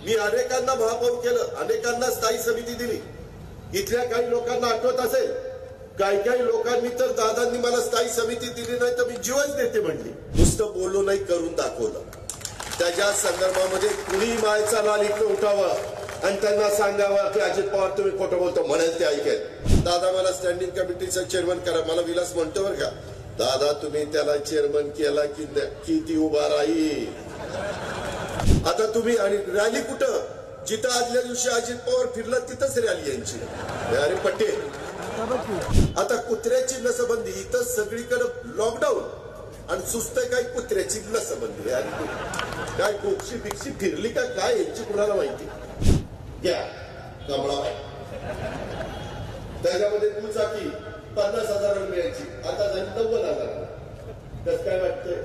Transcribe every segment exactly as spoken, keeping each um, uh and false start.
मी अनेकांना महापौर केलं, अनेकांना स्थायी समिती दिली. इथल्या काही लोकांना आठवत असेल, काही काही लोकांनी तर दादांनी मला स्थायी समिती दिली नाही तर मी जीवच देते म्हणली. नुसतं बोललो नाही, करून दाखवलं. त्याच्या संदर्भामध्ये कुणी मायचा लाल इकडे उठावा आणि त्यांना सांगावं की अजित पवार तुम्ही खोटं बोलतो म्हणाल ते ऐकेल. दादा मला स्टँडिंग कमिटीचा चेअरमन करा. मला विलास म्हणतो बरं का, दादा तुम्ही त्याला चेअरमन केला की किती उभा राहील. आता तुम्ही आणि रॅली कुठं, जिथं आदल्या दिवशी अजित पवार फिरलं तिथंच रॅली यांची. अरे पटेल, आता कुत्र्याची नसबंदी इथं सगळीकडे लॉकडाऊन आणि सुस्त काही कुत्र्याची नसबंदी. अरे काय गोक्षी बिक्षी फिरली का काय यांची कुणाला माहिती. घ्या कमळा, त्याच्यामध्ये दुचाकी पन्नास हजार मिळायची, आता झाली नव्वद हजार. कसं काय वाटतंय?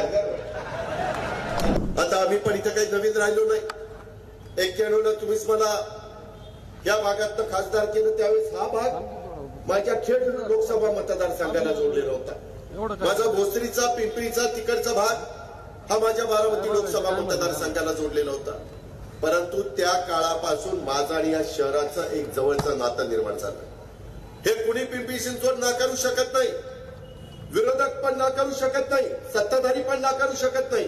आता आम्ही पण इथं काही नवीन राहिलो नाही. एक्क्याण्णव तुम्हीच मला या भागातनं खासदार केलं, त्यावेळेस हा भाग माझ्या खेड लोकसभा मतदारसंघाला जोडलेला होता. माझा भोसरीचा पिंपरीचा तिकडचा भाग हा माझ्या बारामती लोकसभा मतदारसंघाला जोडलेला होता. परंतु त्या काळापासून माझा आणि या शहराचं एक जवळचं नातं निर्माण झालं. हे कुणी पिंपरी चिंचवड नाकारू शकत नाही, विरोधक पण नाकारू शकत नाही, सत्ताधारी पण नाकारू शकत नाही.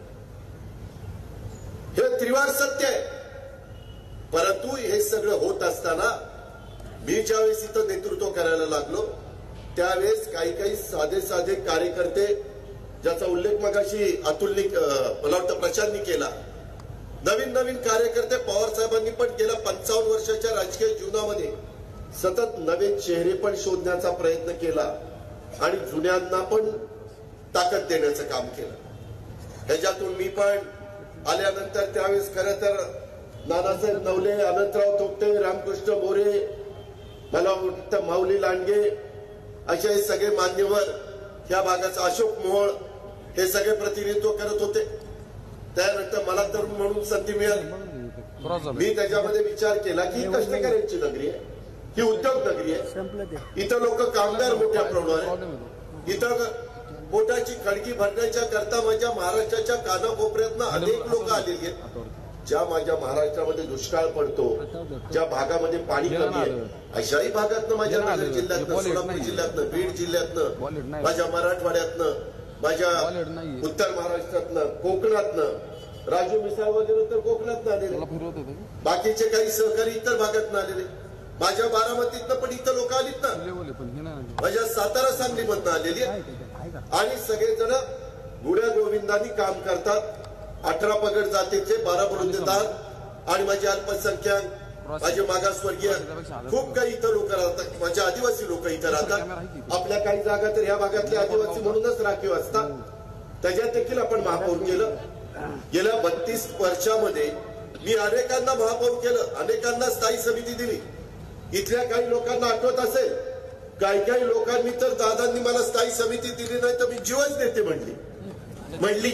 हे त्रिवार सत्य आहे. परंतु हे सगळं होत असताना मी ज्यावेळेस इथं नेतृत्व करायला लागलो त्यावेळेस काही काही साधे साधे कार्यकर्ते, ज्याचा उल्लेख मगाशी अतुलनी मला वाटतं प्रशांतनी केला, नवीन नवीन कार्यकर्ते पवार साहेबांनी पण गेल्या पंचावन्न वर्षाच्या राजकीय जीवनामध्ये सतत नवे चेहरे पण शोधण्याचा प्रयत्न केला आणि जुन्यांना पण ताकद देण्याचं काम केलं. ह्याच्यातून मी पण आल्यानंतर त्यावेळेस खरं तर नानासाहेब नवले, अनंतराव थोपटे, रामकृष्ण मोरे, मला वाटतं माऊली लांडगे असे हे सगळे मान्यवर, या भागाचा अशोक मोहोळ, हे सगळे प्रतिनिधित्व करत होते. त्यानंतर मला तरुण म्हणून संधी मिळाली. मी त्याच्यामध्ये विचार केला की ही कष्टकऱ्यांची नगरी आहे, ही उद्योग नगरी आहे. इथं लोक कामगार मोठ्या प्रमाणावर, इथं पोटाची खळगी भरण्याच्या करता माझ्या महाराष्ट्राच्या कानाकोपऱ्यातनं अनेक लोक आलेली आहेत. ज्या माझ्या महाराष्ट्रामध्ये दुष्काळ पडतो, ज्या भागामध्ये पाणी कमी आहे, अशाही भागातनं, माझ्या नांदेड जिल्ह्यातनं, सोलापूर जिल्ह्यातनं, बीड जिल्ह्यातनं, माझ्या मराठवाड्यातनं, माझ्या उत्तर महाराष्ट्रातनं, कोकणातनं, राजू मिसाळ वगैरे तर कोकणातनं आलेले, बाकीचे काही सहकारी इतर भागातनं आलेले, माझ्या बारामतीतनं पण इथं लोक आलीत ना, माझ्या सातारा सांगलीमधनं आलेली आणि सगळेजण गुड्या गोविंदांनी काम करतात. अठरा पगड जातीचे, बारा बलुतेदार आणि माझे अल्पसंख्याक, माझे मागासवर्गीय, खूप काही इथं लोक राहतात. माझे आदिवासी लोक इथं राहतात. आपल्या काही जागा तर ह्या भागातले आदिवासी म्हणूनच राखीव असतात. त्याच्यात देखील आपण महापौर केलं. गेल्या बत्तीस वर्षामध्ये मी अनेकांना महापौर केलं, अनेकांना स्थायी समिती दिली. इथल्या काही लोकांना आठवत असेल, काही काही लोकांनी तर दादांनी मला स्थायी समिती दिली नाही तर मी जीवच देते म्हणली म्हणली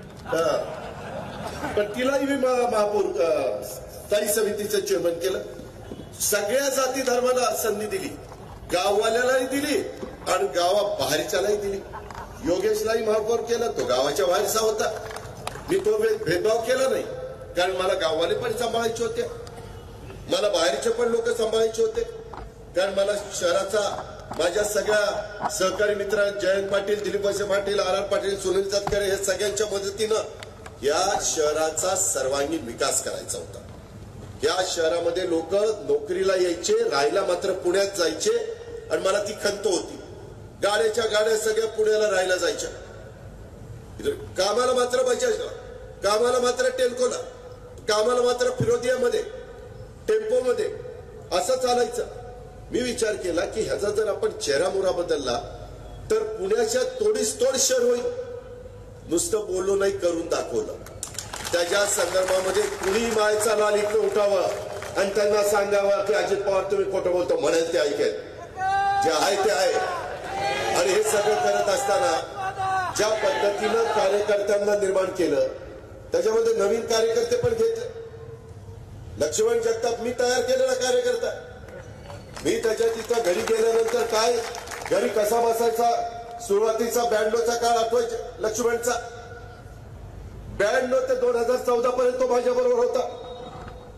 पण तिलाही मी महापौर स्थायी समितीचं चेअरमन केलं. सगळ्या जाती धर्माला संधी दिली, गाववाल्यालाही दिली आणि गावाबाहेरच्यालाही दिली. योगेशलाही महापौर केलं, तो गावाच्या बाहेरचा होता. मी तो भेदभाव केला नाही, कारण मला गाववाले पण सांभाळायचे होते, मला बाहेरचे पण लोक सांभाळायचे होते. कारण मला शहराचा, माझ्या सगळ्या सहकारी मित्र जयंत पाटील, दिलीप वळसे पाटील, आर आर पाटील, सुनील तटकरे, हे सगळ्यांच्या मदतीनं या शहराचा सर्वांगीण विकास करायचा होता. या शहरामध्ये लोक नोकरीला यायचे, राहायला मात्र पुण्यात जायचे आणि मला ती खंत होती. गाड्याच्या गाड्या सगळ्या पुण्याला राहायला जायच्या, कामाला मात्र बजाजला, कामाला मात्र टेल्कोला, कामाला मात्र फिरोदियामध्ये, टेम्पोमध्ये, असं चालायचं. मी विचार केला की ह्याचा जर आपण चेहरामोहरा बदलला तर पुण्याच्या तोडीस तोड शहर होईल. नुसतं बोललो नाही, करून दाखवलं. त्याच्या संदर्भामध्ये कुणी मायचा लाल इकडे उठावा आणि त्यांना सांगावं की अजित पवार तुम्ही खोटं बोलतो म्हणाल ते ऐकेल. जे आहे ते आहे. आणि हे सगळं करत असताना ज्या पद्धतीनं कार्यकर्त्यांना निर्माण केलं, त्याच्यामध्ये नवीन कार्यकर्ते पण घेतले. लक्ष्मण जगताप मी तयार केलेला कार्यकर्ता. मी त्याच्या तिथं घरी गेल्यानंतर काय घरी कसा बसायचा, सुरुवातीचा ब्याण्णवचा काळ आठवायचा लक्ष्मणचा. ब्याण्णव ते दोन हजार चौदा पर्यंत तो माझ्या बरोबर होता.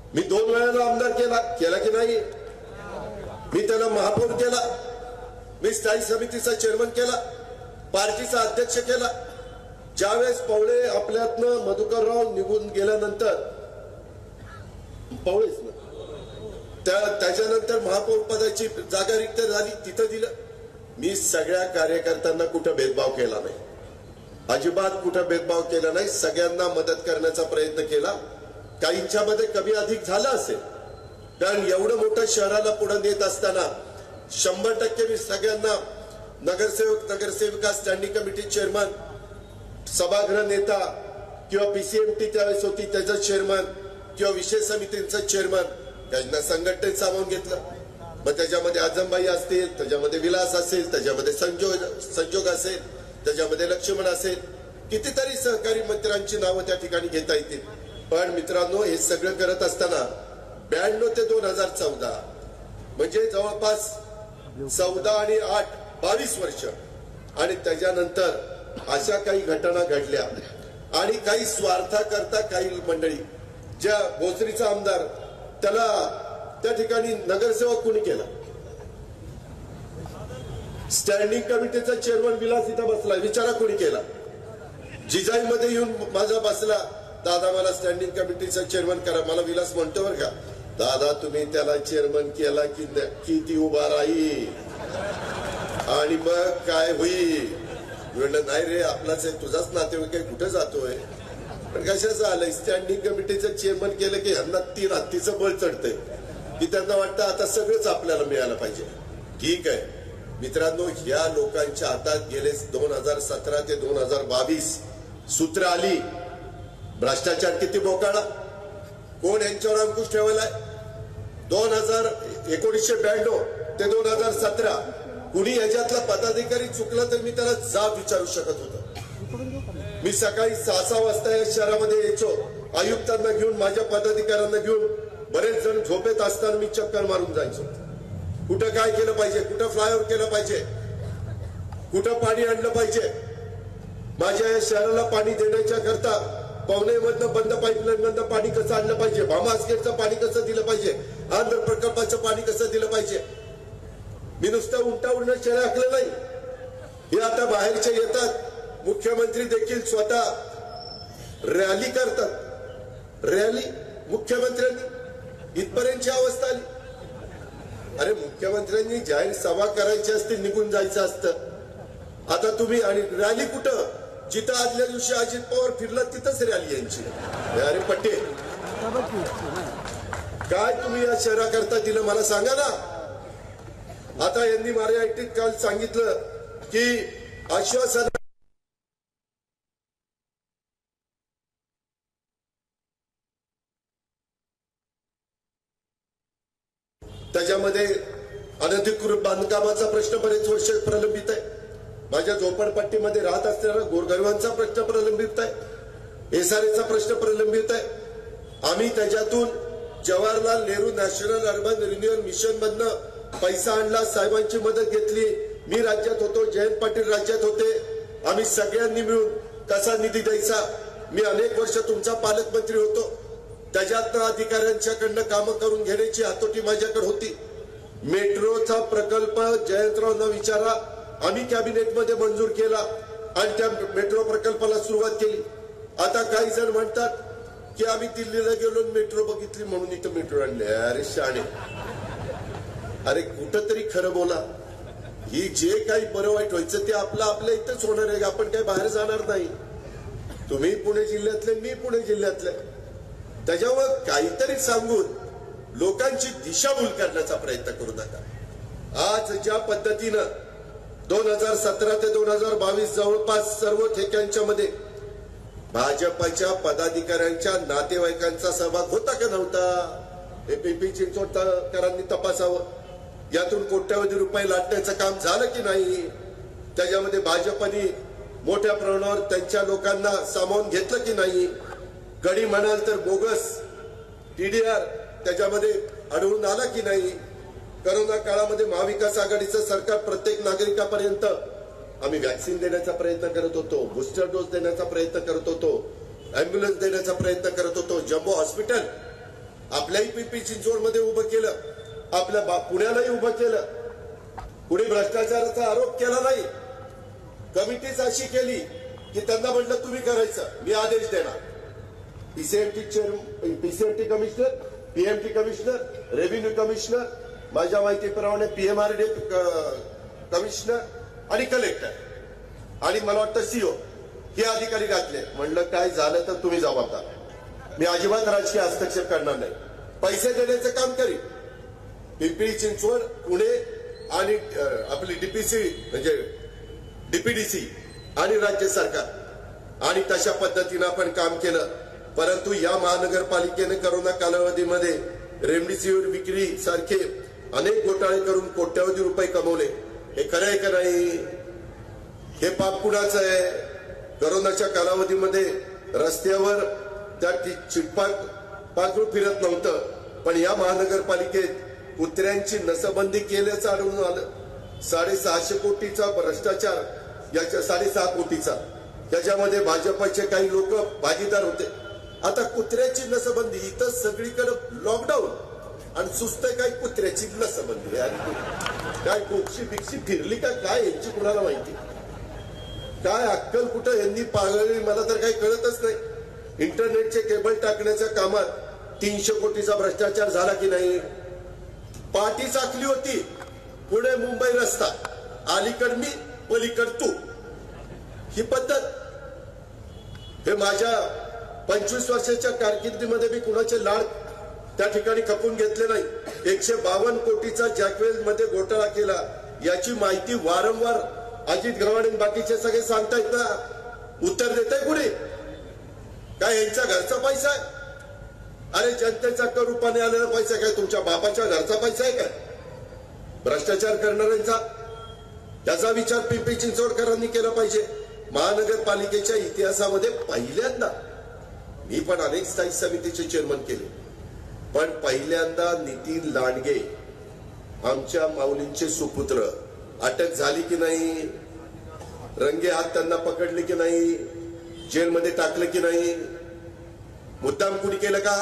मी दोन वेळाला आमदार केला केला की नाही? मी त्याला महापौर केला, मी स्थायी समितीचा चेअरमन केला, पार्टीचा अध्यक्ष केला. ज्यावेळेस पवळे आपल्यातनं मधुकरराव निघून गेल्यानंतर पवळेच ना त्या त्याच्यानंतर महापौर पदाची जागा रिक्त झाली, तिथं दिलं. मी सगळ्या कार्यकर्त्यांना कुठं भेदभाव केला नाही, अजिबात कुठं भेदभाव केला नाही. सगळ्यांना मदत करण्याचा प्रयत्न केला. काहींच्या मध्ये कमी अधिक झालं असेल, कारण एवढं मोठं शहराला पुढे नेत असताना शंभर टक्के मी सगळ्यांना नगरसेवक नगरसेविका स्टँडिंग कमिटी चेअरमन सभागृह नेता किंवा पीसीएमटी त्यावेळेस होती त्याचं चेअरमन किंवा विशेष समितींचं चेअरमन त्यांना संघटनेत सामावून घेतलं. मग त्याच्यामध्ये आजमबाई असतील, त्याच्यामध्ये विलास असेल, त्याच्यामध्ये संजोग संजोग असेल, त्याच्यामध्ये लक्ष्मण असेल, कितीतरी सहकारी मंत्र्यांची नावं त्या ठिकाणी घेता येतील. पण मित्रांनो, हे सगळं करत असताना ब्याण्णव ते दोन हजार चौदा म्हणजे जवळपास चौदा आणि आठ बावीस वर्ष आणि त्याच्यानंतर अशा काही घटना घडल्या आणि काही स्वार्थाकरता काही मंडळी, ज्या भोसरीचा आमदार त्याला त्या ठिकाणी नगरसेवक कोणी केला, स्टँडिंग कमिटीचा चेअरमन विलास इथं बसला, विचारा कोणी केला. जिजाई मध्ये येऊन माझा बसला, दादा मला स्टँडिंग कमिटीचा चेअरमन करा. मला विलास म्हणतो बरं का, दादा तुम्ही त्याला चेअरमन केला की किती उभा राहील आणि मग काय होईल? म्हणलं नाही रे, आपलाच आहे, तुझाच नातेवाईक आहे, कुठे जातोय? पण कशाचं आलंय, स्टँडिंग कमिटीचं चेअरमन केलं की ह्यांना तीन हत्तीचं बळ चढतंय की त्यांना वाटतं आता सगळंच आपल्याला मिळालं पाहिजे. ठीक आहे मित्रांनो, या लोकांच्या हातात गेले दोन हजार सतरा ते दोन हजार बावीस सूत्र आली. भ्रष्टाचार किती बोकाळा, कोण यांच्यावर अंकुश ठेवलाय? दोन हजार एकोणीसशे ब्याण्णव ते दोन हजार सतरा कुणी याच्यातला पदाधिकारी चुकला तर मी त्याला जाब विचारू शकत होतो. मी सकाळी सहा सहा वाजता या शहरामध्ये यायचो, आयुक्तांना घेऊन, माझ्या पदाधिकाऱ्यांना घेऊन. बरेच जण झोपेत असताना मी चक्कर मारून जायचो. कुठं काय केलं पाहिजे, कुठं फ्लायओव्हर केलं पाहिजे, कुठं पाणी आणलं पाहिजे. माझ्या या शहराला पाणी देण्याच्या करता पवनेमधनं बंद पाईपलाईन मधनं पाणी कसं आणलं पाहिजे, भामासगेटचं पाणी कसं दिलं पाहिजे, आंध्र प्रकल्पाचं पाणी कसं दिलं पाहिजे. मी नुसतं उलटा उडणं शेळ्या आखलं नाही. हे आता बाहेरचे येतात, मुख्यमंत्री देखील स्वतः रॅली करतात. रॅली मुख्यमंत्र्यांनी, इथपर्यंतची अवस्था आली. अरे मुख्यमंत्र्यांनी जाहीर सभा करायची असते, निघून जायचं असतं. आता तुम्ही, आणि रॅली कुठं? जिथं आदल्या दिवशी अजित पवार फिरला तिथंच रॅली यांची. अरे पटेल, काय तुम्ही या शहराकरता दिलं मला सांगा ना. आता यांनी माझ्या आयटीत काल सांगितलं की आश्वासन त्याच्यामध्ये अनधिकृत बांधकामाचा प्रश्न बरेच वर्ष प्रलंबित आहे. माझ्या झोपडपट्टीमध्ये राहत असलेल्या गोरगरिबांचा प्रश्न प्रलंबित आहे. एसआरएचा प्रश्न प्रलंबित आहे. आम्ही त्याच्यातून Jawaharlal Nehru national urban renewal mission मधनं पैसा आणला, साहेबांची मदत घेतली. मी राज्यात होतो, जयंत पाटील राज्यात होते. आम्ही सगळ्यांनी मिळून कसा निधी द्यायचा. मी अनेक वर्ष तुमचा पालकमंत्री होतो. त्याच्यातनं अधिकाऱ्यांच्याकडनं कामं करून घेण्याची हातोटी माझ्याकडे होती. मेट्रोचा प्रकल्प जयंतरावना विचारा, आम्ही कॅबिनेटमध्ये मंजूर केला आणि त्या मेट्रो प्रकल्पाला सुरुवात केली. आता काही जण म्हणतात की आम्ही दिल्लीला गेलो मेट्रो बघितली म्हणून इथं मेट्रो आणले. अरे शाणे, अरे कुठंतरी खरं बोला. ही जे काही बरं वाईट व्हायचं ते आपलं आपल्या इथंच होणार आहे. आपण काही बाहेर जाणार नाही. तुम्ही पुणे जिल्ह्यातले, मी पुणे जिल्ह्यातले. त्याच्यावर काहीतरी सांगून लोकांची दिशाभूल करण्याचा प्रयत्न करू नका. आज ज्या पद्धतीनं दोन हजार सतरा ते दोन हजार बावीस जवळपास सर्व ठेक्यांच्या मध्ये भाजपच्या पदाधिकाऱ्यांच्या नातेवाईकांचा सहभाग होता का नव्हता हे पिंपरी चिंचवडकरांनी तपासावं. यातून कोट्यवधी रुपये लाटण्याचं काम झालं की नाही. त्याच्यामध्ये भाजपने मोठ्या प्रमाणावर त्यांच्या लोकांना सामावून घेतलं की नाही. गडी म्हणाल तर बोगस टीडीआर त्याच्यामध्ये आढळून आला की नाही. करोना काळामध्ये महाविकास आघाडीचं सरकार प्रत्येक नागरिकापर्यंत आम्ही व्हॅक्सिन देण्याचा प्रयत्न करत होतो, बूस्टर डोस देण्याचा प्रयत्न करत होतो, अँब्युलन्स देण्याचा प्रयत्न करत होतो. जम्बो हॉस्पिटल आपल्याही पिंपरी चिंचवडमध्ये उभं केलं, आपल्या पुण्यालाही उभं केलं. कुणी भ्रष्टाचाराचा आरोप केला नाही. कमिटीच अशी केली की त्यांना म्हटलं तुम्ही करायचं, मी आदेश देणार. PCMT PCMT commissioner, PMT commissioner, revenue commissioner, माझ्या माहितीप्रमाणे पीएमआरडी कमिशनर आणि कलेक्टर आणि मला वाटतं सीओ हे अधिकारी घातले. म्हणलं काय झालं तर तुम्ही जबाबदार, मी अजिबात राजकीय हस्तक्षेप करणार नाही. पैसे देण्याचं काम करीन. पिंपरी चिंचवड, पुणे आणि आपली डीपीसी म्हणजे डीपीडीसी आणि राज्य सरकार आणि तशा पद्धतीनं आपण काम केलं. परंतु या महानगरपालिकेने करोना कालावधीमध्ये रेमडेसिवीर विक्री सारखे अनेक घोटाळे करून कोट्यवधी रुपये कमवले. हे खरं आहे का नाही? हे पाप कुणाचं आहे? करोनाच्या कालावधीमध्ये रस्त्यावर त्या चिटपाक पाकळू फिरत नव्हतं, पण या महानगरपालिकेत कुत्र्यांची नसबंदी केल्याचं आढळून आलं. साडेसहाशे कोटीचा भ्रष्टाचार, याच्या साडेसहा कोटीचा, त्याच्यामध्ये भाजपचे काही लोक भागीदार होते. आता कुत्र्याची नसबंदी, इथं सगळीकडे लॉकडाऊन आणि सुस्त काही कुत्र्याची नसबंदी. काय गोक्षी बिक्षी फिरली का काय यांची कुणाला माहिती? काय अक्कल कुठं यांनी पाळली मला तर काही कळतच नाही. इंटरनेटचे केबल टाकण्याच्या कामात तीनशे कोटीचा भ्रष्टाचार झाला की नाही? पाठी चाकली होती, पुणे मुंबई रस्ता, अलीकड मी पलीकड तू, ही पद्धत. हे माझ्या पंचवीस वर्षाच्या कारकिर्दीमध्ये मी कुणाचे लाड त्या ठिकाणी खपून घेतले नाही. एकशे बावन्न कोटीचा जॅकवेल मध्ये घोटाळा केला, याची माहिती वारंवार अजित गव्हाणे बाकीचे सगळे सांगतायत ना. उत्तर देत आहे कुणी? काय यांचा घरचा पैसा आहे? अरे जनतेचा कर रूपाने आलेला पैसा काय तुमच्या बापाच्या घरचा पैसा आहे काय? भ्रष्टाचार करणाऱ्यांचा, त्याचा विचार पिंपरी चिंचवडकरांनी केला पाहिजे. महानगरपालिकेच्या इतिहासामध्ये पहिल्यांदा, मी पण अनेक स्थायी समितीचे चेअरमन केले, पण पहिल्यांदा नितीन लांडगे आमच्या माऊलींचे सुपुत्र अटक झाली की नाही? रंगे हात त्यांना पकडले की नाही? जेलमध्ये टाकले की नाही? मुद्दाम कुणी केलं का?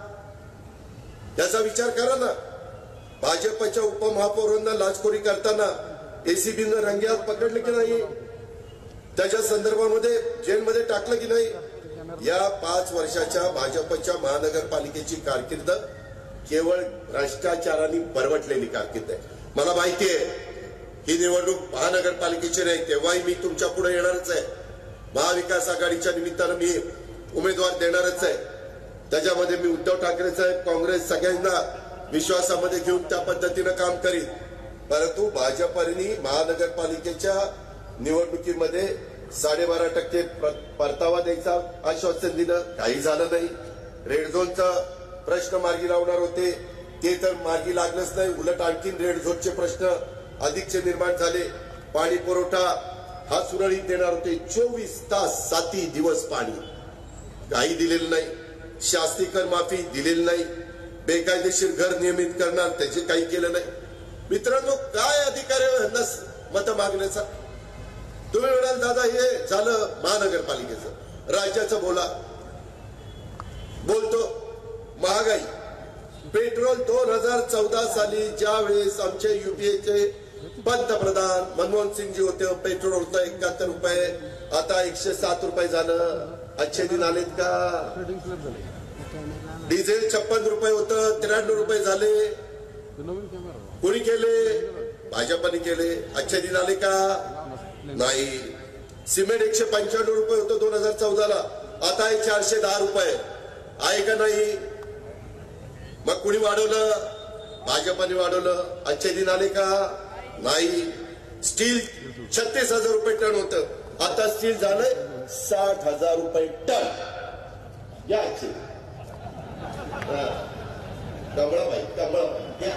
याचा विचार करा ना. भाजपच्या उपमहापौरांना लाचखोरी करताना एसीबीनं रंगे हात पकडले की नाही? त्याच्या संदर्भामध्ये जेलमध्ये टाकलं की नाही? या पाच वर्षाच्या भाजपच्या महानगरपालिकेची कारकीर्द केवळ भ्रष्टाचाराने परवटलेली कारकीर्द आहे. मला माहिती आहे ही निवडणूक महानगरपालिकेची नाही, तेव्हाही मी तुमच्या पुढे येणारच आहे. महाविकास आघाडीच्या निमित्तानं मी उमेदवार देणारच आहे. त्याच्यामध्ये मी उद्धव ठाकरे साहेब, काँग्रेस सगळ्यांना विश्वासामध्ये घेऊन त्या पद्धतीनं काम करीन. परंतु भाजपने महानगरपालिकेच्या निवडणुकीमध्ये साडेबारा टक्के परतावा द्यायचा आश्वासन दिलं, काही झालं नाही. रेड झोनचा प्रश्न मार्गी लावणार होते, ते तर मार्गी लागलंच नाही. उलट आणखीन रेड झोनचे प्रश्न अधिकचे निर्माण झाले. पाणी पुरवठा हा सुरळीत देणार होते, चोवीस तास साती दिवस पाणी, काही दिलेलं नाही. शास्ती कर माफी दिलेली नाही. बेकायदेशीर घर नियमित करणार, त्याचे काही केलं नाही. मित्रांनो, काय अधिकार आहे यांना मत मागण्याचा? तुम्ही म्हणाल दादा हे झालं महानगरपालिकेचं, राज्याचं बोला. बोलतो महागाई. पेट्रोल दोन हजार चौदा साली ज्या वेळेस आमचे युपीएचे पंतप्रधान मनमोहन सिंगजी होते, पेट्रोल होतं एकाहत्तर रुपये, आता एकशे सात रुपये झालं. अच्छे दिन आलेत का? डिझेल छप्पन रुपये होतं, त्र्याण्णव रुपये झाले. कोणी केले? भाजपने केले. अच्छे दिन आले का? नाही. सिमेंट एकशे पंच्याण्णव रुपये होतं दोन हजार चौदाला, आता आहे चारशे दहा रुपये. आहे का नाही? मग कुणी वाढवलं? भाजपने वाढवलं. अच्छे दिन आले का? नाही. स्टील छत्तीस हजार रुपये टन होतं, आता स्टील झालंय साठ हजार रुपये टन. याचे कमळाबाई कमळाबाई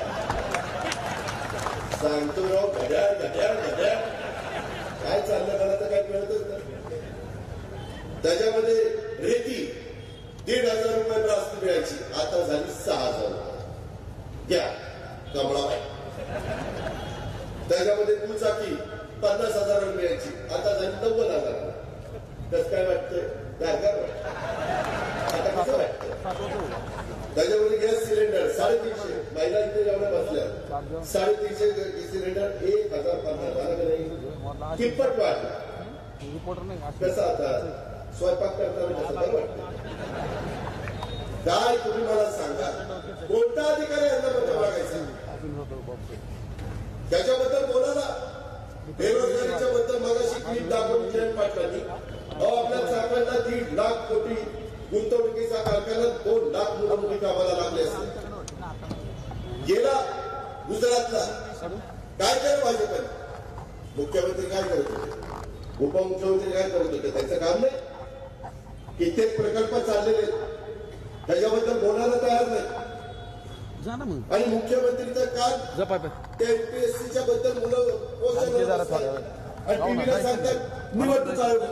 सांगतो घड्याळ घड्याळ घड्याळ काय चाललं मला तर काय कळतच नाही. त्याच्यामध्ये रेती दीड हजार रुपये रास्त मिळायची, आता झाली सहा हजार रुपये. घ्या कमळाबाई. त्याच्यामध्ये दुचाकी पन्नास हजार मिळायची, आता झाली नव्वद हजार. कसं काय वाटतंय? आता कसं वाटतं? त्याच्यामध्ये गॅस सिलेंडर साडेतीनशे महिला इथे जेवढ्या बसल्या साडेतीनशे सिलेंडर एक हजार पंधरा कितपत वाढला कसं आता स्वयंपाक करताना कसं काय वाटतं काय तुम्ही मला सांगा कोणता अधिकारी यांच्याबद्दल मागायचा त्याच्याबद्दल बोला ना बेरोजगारीच्या बद्दल मगाशी क्लिप दाखवून जयंत पाटलांनी अहो आपल्या चाकणला दीड लाख कोटी गुंतवणुकीचा कारखान्यात दोन लाख मुलांनी कामाला लागले असते गेला गुजरातला काय केलं भाजपने मुख्यमंत्री काय करत होते उपमुख्यमंत्री काय करत होते त्यांचं काम नाही कित्येक प्रकल्प चाललेले त्याच्याबद्दल बोलायला तयार नाही आणि मुख्यमंत्रीचं काम ते एमपीएससीच्या बद्दल मुलं पोस्ट आणि टीव्हीला सांगतात निवडणूक आयोग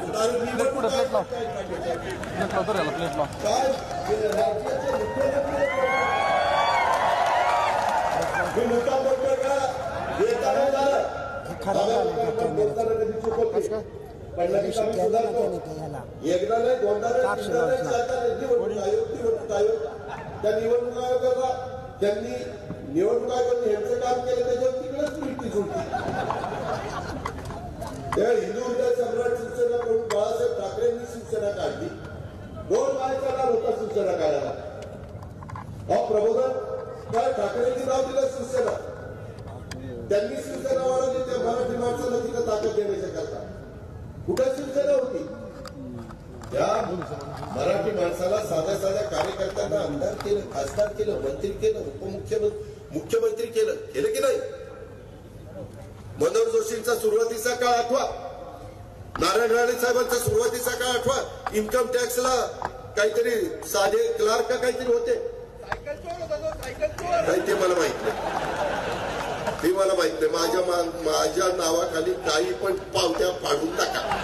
काय राज्याचे मुख्यमंत्री मी मुद्दा बोलतोय का येताना झालं बोलताना कधी चुकत एकदा नाही दोनदा नाही तीनदा नाही चारदा नाही निवडणूक आयोग निवडणूक आयोग त्या निवडणूक आयोगाला त्यांनी निवडणूक आयोगाने यांचं काम केलं त्याच्यावर तिकडेच मिळती जुळती त्या हिंदू हृदय सम्राट शिवसेना प्रमुख बाळासाहेब ठाकरेंनी शिवसेना काढली दोन माय चालणार होता शिवसेना काढायला अहो प्रबोधन काय ठाकरेंनी नाव दिलं शिवसेना त्यांनी शिवसेना वाढवली त्या मराठी माणसाला तिथं ताकद देण्याच्या करता कुठं शिवसेना होती त्या मराठी माणसाला साध्या साध्या कार्यकर्त्यांना आमदार केलं खासदार केलं मंत्री केलं उपमुख्यमंत्री मुख्यमंत्री केलं केलं की नाही मनोहर जोशींचा सुरुवातीचा काळ आठवा नारायण राणे साहेबांचा सुरुवातीचा काळ आठवा इन्कम टॅक्सला काहीतरी साधे क्लार्क काहीतरी होते काही ते मला माहित नाही ते मला माहित नाही माझ्या माझ्या नावाखाली काही पण पावत्या फाडून टाका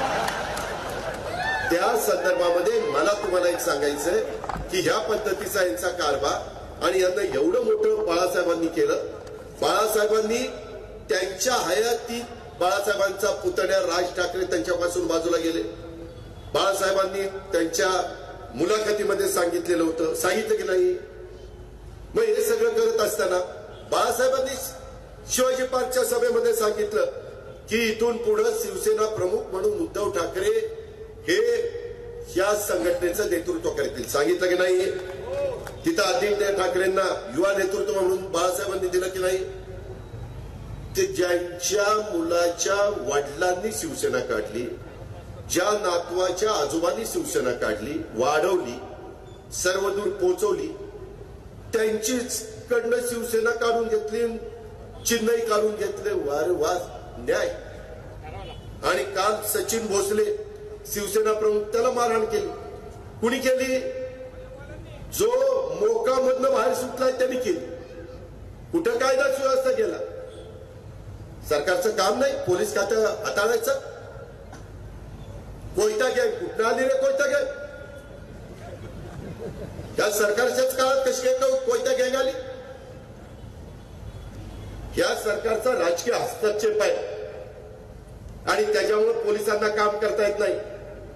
त्या संदर्भामध्ये मला तुम्हाला एक सांगायचंय की ह्या पद्धतीचा यांचा कारभार आणि यांना एवढं मोठं बाळासाहेबांनी केलं बाळासाहेबांनी त्यांच्या हयातीत बाळासाहेबांचा पुतण्या राज ठाकरे त्यांच्यापासून बाजूला गेले बाळासाहेबांनी त्यांच्या मुलाखतीमध्ये सांगितलेलं होतं सांगितलं की नाही मग हे सगळं करत असताना बाळासाहेबांनी शिवाजी पार्कच्या सभेमध्ये सांगितलं की इथून पुढे शिवसेना प्रमुख म्हणून उद्धव ठाकरे हे या संघटनेचं नेतृत्व करतील सांगितलं की नाही तिथं आदित्य ठाकरेंना युवा नेतृत्व म्हणून बाळासाहेबांनी दिलं की नाही ते ज्यांच्या मुलाच्या वडिलांनी शिवसेना काढली ज्या नातवाच्या आजोबांनी शिवसेना काढली वाढवली सर्वदूर पोहोचवली त्यांचीच कडनं शिवसेना काढून घेतली चिन्हही काढून घेतले वार वार न्याय आणि काल सचिन भोसले शिवसेना प्रमुख त्याला मारहाण केली कुणी केली जो मोकामधनं बाहेर सुटलाय त्यांनी केली कुठं कायदा सुव्यवस्था केला सरकारचं काम नाही पोलीस खातं हाताळायचं कोयता गँग कुठं आली रे कोयता गँग या सरकारच्याच काळात कशी काय कोयता गँग आली या सरकारचा राजकीय हस्तक्षेप आहे आणि त्याच्यामुळे पोलिसांना काम करता येत नाही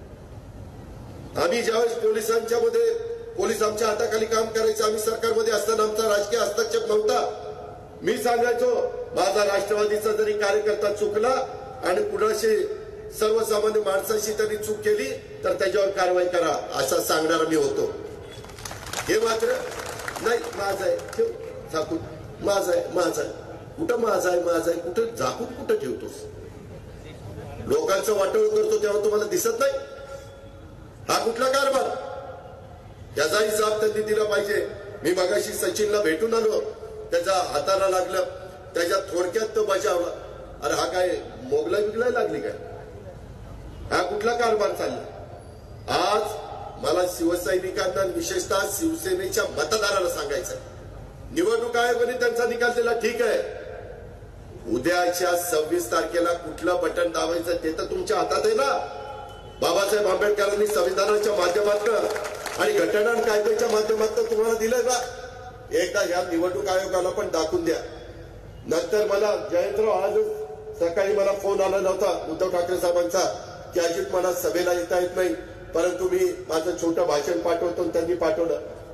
आम्ही ज्यावेळेस पोलिसांच्या मध्ये पोलीस आमच्या हाताखाली काम करायचं आम्ही सरकारमध्ये असताना आमचा राजकीय हस्तक्षेप नव्हता मी सांगायचो माझा राष्ट्रवादीचा जरी कार्यकर्ता चुकला आणि कुणाशी सर्वसामान्य माणसाशी त्यांनी चूक केली तर त्याच्यावर कारवाई करा असा सांगणारा मी होतो हे मात्र नाही माझं आहे ठेव झाकून माझं आहे माझं आहे कुठं माझं आहे माझं आहे कुठं झाकून कुठं ठेवतोस लोकांचं वाटोळ करतो तेव्हा तुम्हाला दिसत नाही हा कुठला कारभार याचा हिसाब त्यांनी दिला पाहिजे मी मगाशी सचिनला भेटून आलो त्याच्या हाताला लागलं त्याच्या थोडक्यात तो बचावला अरे हा काय मोगला बिगला लागली काय हा कुठला कारभार चालला आज मला शिवसैनिकांना विशेषतः शिवसेनेच्या मतदाराला सांगायचंय निवडणूक आयोगाने त्यांचा निकाल दिला ठीक आहे उद्याच्या सव्वीस तारखेला कुठलं बटन दाबायचं ते तर तुमच्या हातात आहे ना बाबासाहेब आंबेडकरांनी संविधानाच्या माध्यमातून आणि घटना कायद्याच्या माध्यमातून तुम्हाला दिलं ना एकदा या निवडणूक आयोगाला पण दाखवून द्या नंतर मला जयंतराव आज सकाळी मला फोन आला नव्हता उद्धव ठाकरे साहेबांचा की अजित मला सभेला येता येत नाही परंतु मी माझं छोटं भाषण पाठवतो त्यांनी पाठवलं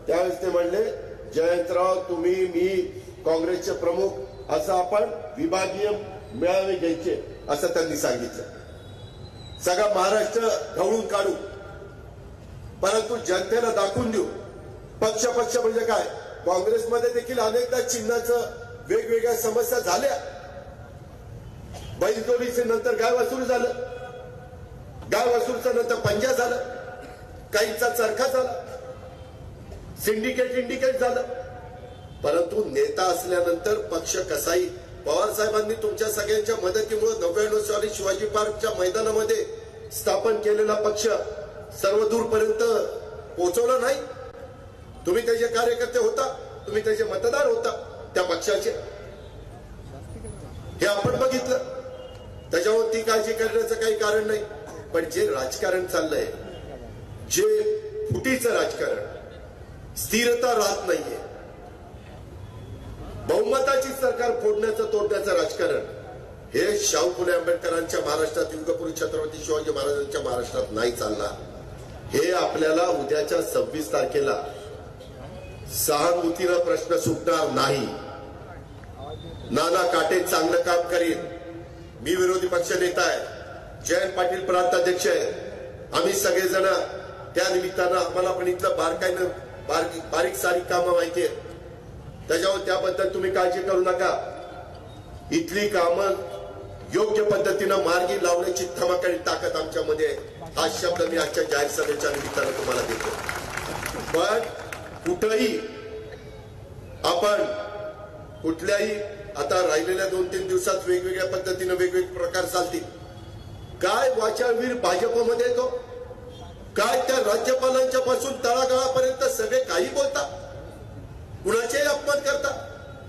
त्यावेळेस ते म्हणले जयंतराव तुम्ही मी काँग्रेसचे प्रमुख असं आपण विभागीय मेळावे घ्यायचे असं त्यांनी सांगितलं. सगळा महाराष्ट्र ढवळून काढू, परंतु जनतेला दाखवून देऊ. पक्ष पक्ष म्हणजे काय, काँग्रेसमध्ये देखील अनेकदा चिन्हाचं वेगवेगळ्या समस्या झाल्या. बैलजोडीचे नंतर गाय वसूल झालं, गाय वसूलचं नंतर पंजा झालं, काहींचा चरखा झाला, सिंडिकेट इंडिकेट झालं. परंतु नेता असल्यानंतर पक्ष कसाही, पवार साहेबांनी तुमच्या सगळ्यांच्या मदतीमुळे नव्याण्णव साली शिवाजी पार्कच्या मैदानामध्ये स्थापन केलेला पक्ष सर्व दूरपर्यंत पोहोचवला नाही. तुम्ही त्याचे कार्यकर्ते होता, तुम्ही त्याचे मतदार होता त्या पक्षाचे, हे आपण बघितलं. त्याच्यावर ती काळजी करण्याचं काही कारण नाही. पण जे राजकारण चाललंय, जे फुटीचं राजकारण, स्थिरता राहत नाहीये, बहुमताची सरकार फोडण्याचं तोडण्याचं राजकारण, हे शाहू फुले आंबेडकरांच्या महाराष्ट्रात, युगपुरुष छत्रपती शिवाजी महाराजांच्या महाराष्ट्रात नाही चालणार. हे आपल्याला उद्याच्या सव्वीस तारखेला सहानुभूतीनं प्रश्न सुटणार नाही. नाना काटे चांगलं काम करीन, मी विरोधी पक्ष नेता आहे, जयंत पाटील प्रांताध्यक्ष आहे, आम्ही सगळेजण त्या निमित्तानं आम्हाला पण इथलं बारकाईनं बारीक बारीक सारीक कामं माहिती आहे. त्याच्यावर त्याबद्दल तुम्ही काळजी करू नका. इथली कामं योग्य पद्धतीनं मार्गी लावण्याची धमक ताकद आमच्यामध्ये आहे. हा शब्द मी आजच्या जाहीर सभेच्या निमित्तानं तुम्हाला देतो. पण कुठंही आपण कुठल्याही आता राहिलेल्या दोन तीन दिवसात वेगवेगळ्या पद्धतीनं वेगवेगळे प्रकार चालतील. काय वाचाळवीर भाजपमध्ये येतो, काय त्या राज्यपालांच्या पासून तळागाळापर्यंत सगळे काही बोलतात, कुणाचेही अपमान करतात.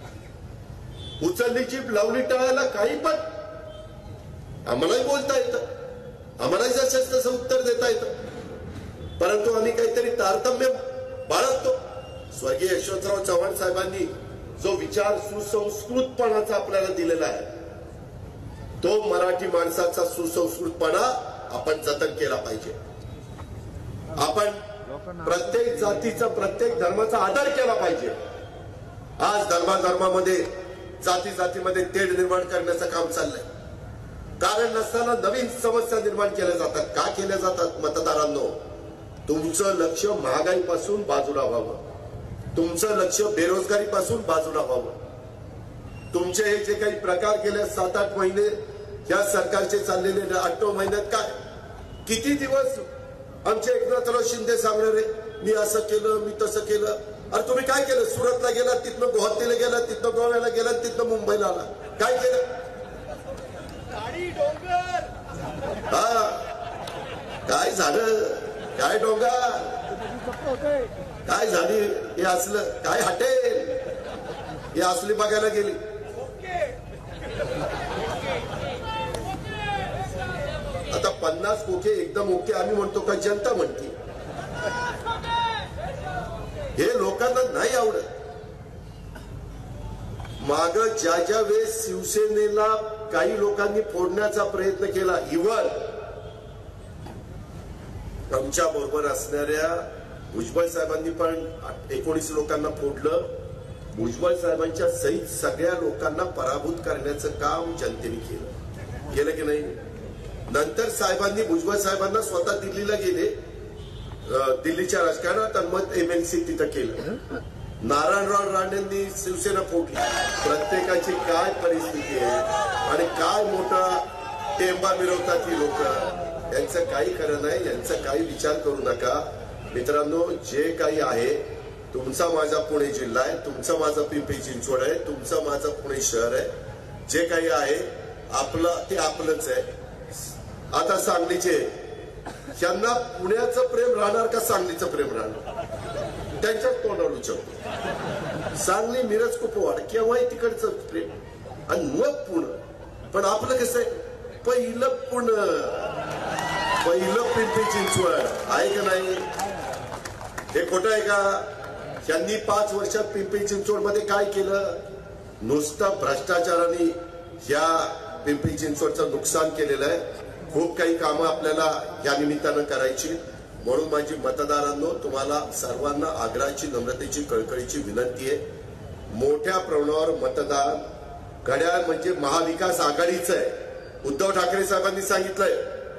उचलली जीभ लावली टाळायला काही पण आम्हालाही बोलता येतं, आम्हालाही जसं तसं उत्तर देता येतं. परंतु आम्ही काहीतरी तारतम्य बाळगतो. स्वर्गीय यशवंतराव चव्हाण साहेबांनी जो विचार सुसंस्कृतपणाचा आपल्याला दिलेला आहे, तो मराठी माणसाचा सुसंस्कृतपणा आपण जतन केला पाहिजे. आपण प्रत्येक जातीचा, प्रत्येक धर्माचा आदर केला पाहिजे. आज धर्माधर्मामध्ये, जाती जातीमध्ये तेढ निर्माण करण्याचं काम चाललंय. कारण नसताना नवीन समस्या निर्माण केल्या जातात. का केल्या जातात? मतदारांनो, तुमचं लक्ष महागाईपासून बाजूला व्हावं, तुमचं लक्ष बेरोजगारीपासून बाजूला व्हावं. तुमचे हे जे काही प्रकार गेल्या सात आठ महिने या सरकारचे चाललेले, आठ नऊ महिन्यात काय किती दिवस आमचे एकनाथराव शिंदे सांगणारे, मी असं केलं, मी तसं केलं. अरे तुम्ही काय केलं? सुरतला गेला, तिथनं गुवाहाटीला गेला, तिथनं गोव्याला गेला, तिथनं मुंबईला आला. काय केलं? हा, काय झालं? काय डोंगर, काय झाली? हे असलं काय हटेल? हे असली बघायला गेली. आता पन्नास कोके एकदम ओके आम्ही म्हणतो का जनता म्हणते? हे लोकांना नाही आवडत. माग ज्या ज्या वेळेस शिवसेनेला काही लोकांनी फोडण्याचा प्रयत्न केला, इव्हन आमच्या बरोबर असणाऱ्या भुजबळ साहेबांनी पण एकोणीस लोकांना फोडलं. भुजबळ साहेबांच्या सहित सगळ्या लोकांना पराभूत करण्याचं काम जनतेने केलं, केलं की नाही? नंतर साहेबांनी, भुजबळ साहेबांना स्वतः दिल्लीला गेले, दिल्लीच्या राजकारणात, आणि मग एमएनसी तिथं केलं. नारायणराव राणेंनी शिवसेना फोडली. प्रत्येकाची काय परिस्थिती आहे आणि काय मोठा टेंबा मिरवतात ही लोक, यांचं काही खरं नाही. यांचा काही विचार करू नका मित्रांनो. जे काही आहे, तुमचा माझा पुणे जिल्हा आहे, तुमचं माझं पिंपरी चिंचवड आहे, तुमचं माझं पुणे शहर आहे. जे काही आहे आपलं ते आपलंच आहे. आता सांगलीचे, त्यांना पुण्याचं प्रेम राहणार का सांगलीचं प्रेम राहणार? त्यांच्याच तोंडावर उचलतो. सांगली, मिरज, कुपवाड केव्हाही तिकडचं प्रेम, आणि मग पुणे. पण आपलं कसं आहे? पहिलं पुणे, पहिलं पिंपरी चिंचवड आहे का नाही? हे खोटं आहे का? त्यांनी पाच वर्षात पिंपरी चिंचवड मध्ये काय केलं? नुसतं भ्रष्टाचाराने या पिंपरी चिंचवडचं नुकसान केलेलं आहे. खूप काही कामं आपल्याला या निमित्तानं करायची. म्हणून माझी मतदारांनो तुम्हाला सर्वांना आग्रहाची नम्रतेची कळकळीची विनंती आहे, मोठ्या प्रमाणावर मतदान घड्याळ म्हणजे महाविकास आघाडीचं आहे। उद्धव ठाकरे साहेबांनी सांगितलंय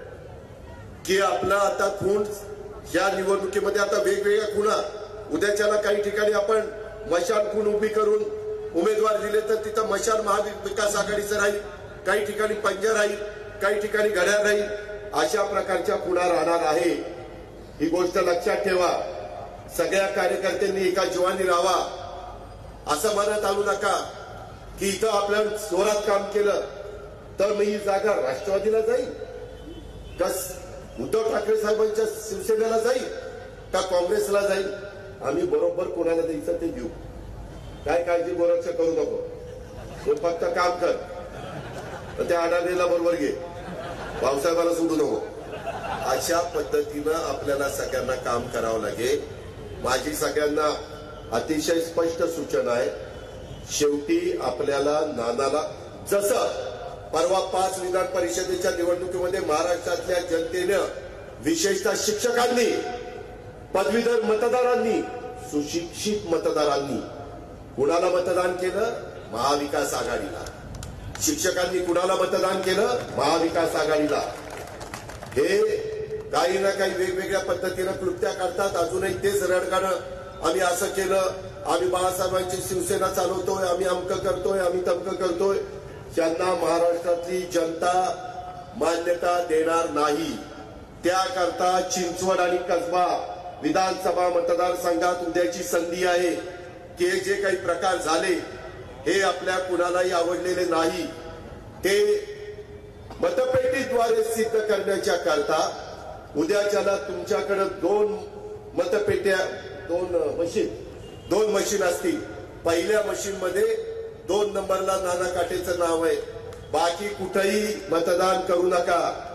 की आपला आता खूण या निवडणुकीमध्ये आता वेगवेगळ्या खुणा, उद्याच्याला काही ठिकाणी आपण मशाल खूण उभी करून उमेदवार दिले तर तिथं मशाल महाविकास आघाडीचं राहील, काही ठिकाणी पंजा राहील, काही ठिकाणी घड्याळ राहील, अशा प्रकारच्या खुणा राहणार आहे। ही गोष्ट लक्षात ठेवा। सगळ्या कार्यकर्त्यांनी एका जीवानी राहावा, असं म्हणत आणू नका की इथं आपल्या जोरात काम केलं तर मी ही जागा राष्ट्रवादीला जाईल का उद्धव ठाकरे साहेबांच्या शिवसेनेला जाईल का काँग्रेसला जाईल। आम्ही बरोबर कोणाला द्यायचं ते देऊ, काय काळजी गोरक्ष करू नको, तू फक्त काम कर, तर त्या अडाणीला बरोबर घे, भाऊसाहेबाला सोडू नको। अशा पद्धतीनं आपल्याला सगळ्यांना काम करावं लागेल। माझी सगळ्यांना अतिशय स्पष्ट सूचना आहे, शेवटी आपल्याला नानाला जसं परवा पाच विधान परिषदेच्या निवडणुकीमध्ये महाराष्ट्रातल्या जनतेनं विशेषतः शिक्षकांनी, पदवीधर मतदारांनी, सुशिक्षित मतदारांनी कुणाला मतदान केलं? महाविकास आघाडीला। शिक्षकांनी कुणाला मतदान केलं? महाविकास आघाडीला। हे काही ना काही वेगवेगळ्या पद्धतीनं क्लुप्त्या काढतात, अजूनही तेच रडगाणं, आम्ही असं केलं, आम्ही बाळासाहेबांची शिवसेना चालवतोय, आम्ही अमकं करतोय, आम्ही तमकं करतोय। त्यांना महाराष्ट्रातली जनता मान्यता देणार नाही। त्याकरता चिंचवड आणि कसबा विधानसभा मतदारसंघात उद्याची संधी आहे की जे काही प्रकार झाले हे आपल्या कुणालाही आवडलेले नाही, ते मतपेटीद्वारे सिद्ध करण्याच्या करता उद्याच्याला तुमच्याकडे दोन मतपेट्या, दोन मशीन दोन मशीन असतील। पहिल्या मशीन मध्ये दोन नंबरला नाना काटेचं नाव आहे, बाकी कुठेही मतदान करू नका।